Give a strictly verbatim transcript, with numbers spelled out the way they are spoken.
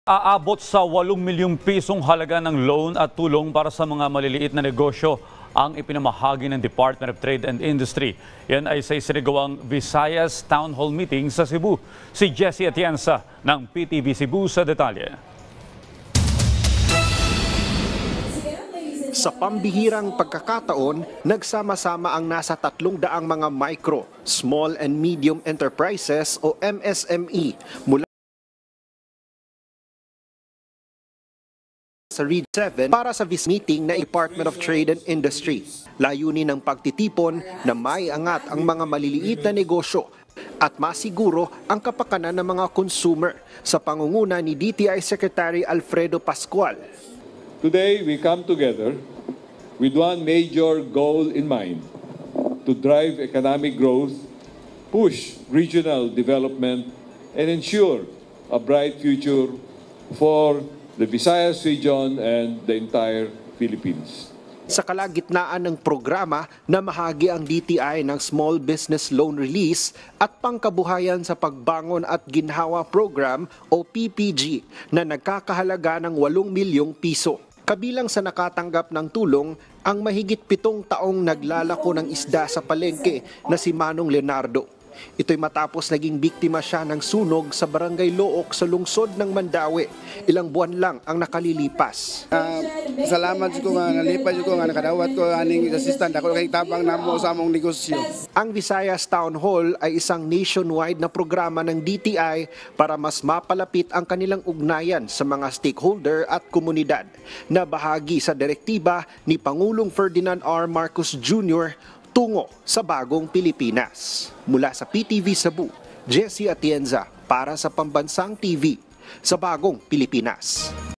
Aabot sa walong milyong pisong halaga ng loan at tulong para sa mga maliliit na negosyo ang ipinamahagi ng Department of Trade and Industry. Yan ay sa isinagawang Visayas Town Hall Meeting sa Cebu. Si Jessie Atienza ng P T V Cebu sa detalye. Sa pambihirang pagkakataon, nagsama-sama ang nasa tatlong daang mga micro, small and medium enterprises o M S M E mula sa Region seven para sa vis meeting na Department of Trade and Industry. Layunin ng pagtitipon na maiangat ang mga maliliit na negosyo at masiguro ang kapakanan ng mga consumer sa pangunguna ni D T I Secretary Alfredo Pascual. Today we come together with one major goal in mind: to drive economic growth, push regional development, and ensure a bright future for the Visayas region and the entire Philippines. Sa kalagitnaan ng programa na mahagi ang D T I ng Small Business Loan Release at Pangkabuhayan sa Pagbangon at Ginhawa Program o P P G na nagkakahalaga ng walong milyong piso. Kabilang sa nakatanggap ng tulong ang mahigit pitong taong naglalako ng isda sa palengke na si Manong Leonardo. Ito'y matapos naging biktima siya ng sunog sa Barangay Look sa lungsod ng Mandaue. Ilang buwan lang ang nakalilipas. Uh, salamat ko nga nalipas ko nga nakadawat ko aning assistant ako kay tabang namo sa among negosyo. Ang Visayas Town Hall ay isang nationwide na programa ng D T I para mas mapalapit ang kanilang ugnayan sa mga stakeholder at komunidad na bahagi sa direktiba ni Pangulong Ferdinand R. Marcos Junior tungo sa bagong Pilipinas. Mula sa P T V Cebu, Jessie Atienza para sa Pambansang T V sa bagong Pilipinas.